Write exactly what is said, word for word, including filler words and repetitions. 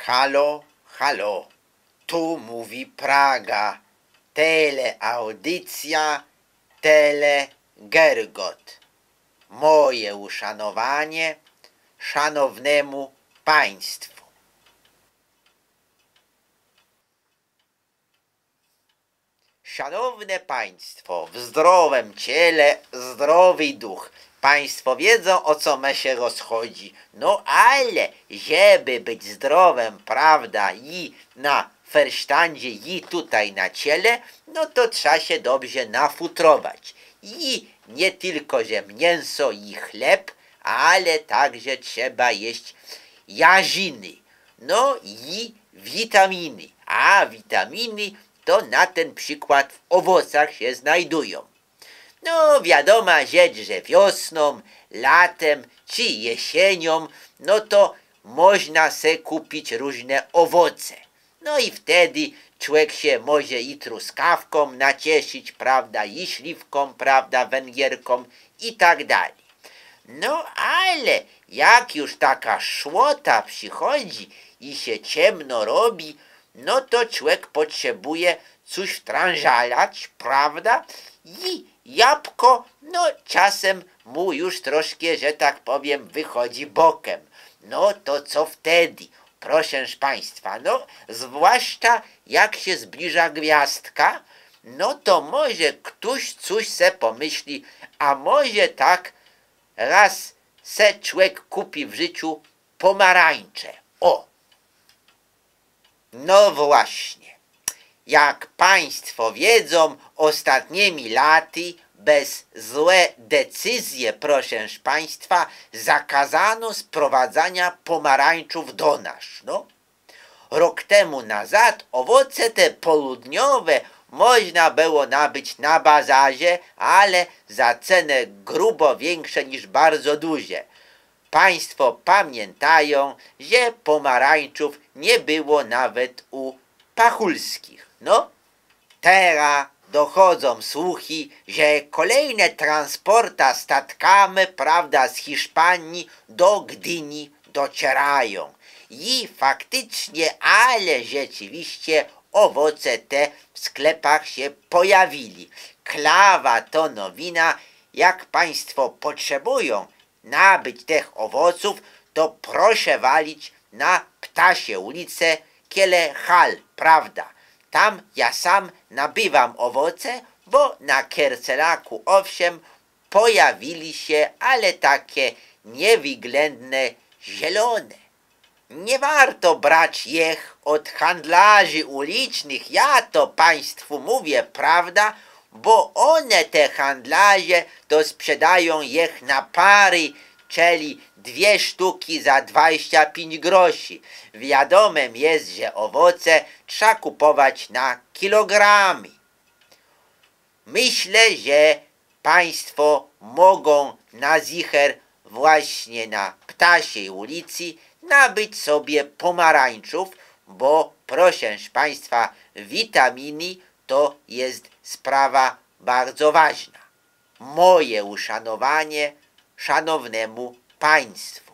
Halo, halo, tu mówi Praga, teleaudycja, telegergot. Moje uszanowanie szanownemu państwu. Szanowne państwo, w zdrowym ciele zdrowy duch. Państwo wiedzą, o co me się rozchodzi. No ale, żeby być zdrowym, prawda, i na fersztandzie, i tutaj na ciele, no to trzeba się dobrze nafutrować. I nie tylko, że mięso i chleb, ale także trzeba jeść jarziny. No i witaminy. A witaminy to na ten przykład w owocach się znajdują. No wiadoma rzecz, że wiosną, latem czy jesienią, no to można se kupić różne owoce. No i wtedy człowiek się może i truskawką nacieszyć, prawda, i śliwką, prawda, węgierką i tak dalej. No ale jak już taka szłota przychodzi i się ciemno robi, no to człowiek potrzebuje coś wtrążalać, prawda, i jabłko, no czasem mu już troszkę, że tak powiem, wychodzi bokiem. No to co wtedy? Proszę państwa, no zwłaszcza jak się zbliża gwiazdka, no to może ktoś coś se pomyśli, a może tak raz se człowiek kupi w życiu pomarańcze. O! No właśnie. Jak państwo wiedzą, ostatnimi laty bez złe decyzje, proszę państwa, zakazano sprowadzania pomarańczów do nas. No. Rok temu nazad owoce te południowe można było nabyć na bazarze, ale za cenę grubo większe niż bardzo duże. Państwo pamiętają, że pomarańczów nie było nawet u Pachulskich. No, teraz dochodzą słuchy, że kolejne transporta statkami, prawda, z Hiszpanii do Gdyni docierają. I faktycznie, ale rzeczywiście owoce te w sklepach się pojawili. Klawa to nowina. Jak państwo potrzebują nabyć tych owoców, to proszę walić na Ptasie ulicę, kiele hal, prawda. Tam ja sam nabywam owoce, bo na Kiercelaku owszem pojawili się, ale takie niewyględne, zielone. Nie warto brać ich od handlarzy ulicznych, ja to państwu mówię, prawda, bo one, te handlarze, to sprzedają ich na pary, czyli dwie sztuki za dwadzieścia pięć groszy. Wiadomym jest, że owoce trzeba kupować na kilogramy. Myślę, że państwo mogą na zicher właśnie na Ptasiej ulicy nabyć sobie pomarańczów, bo proszę państwa, witaminy to jest sprawa bardzo ważna. Moje uszanowanie szanownemu państwu.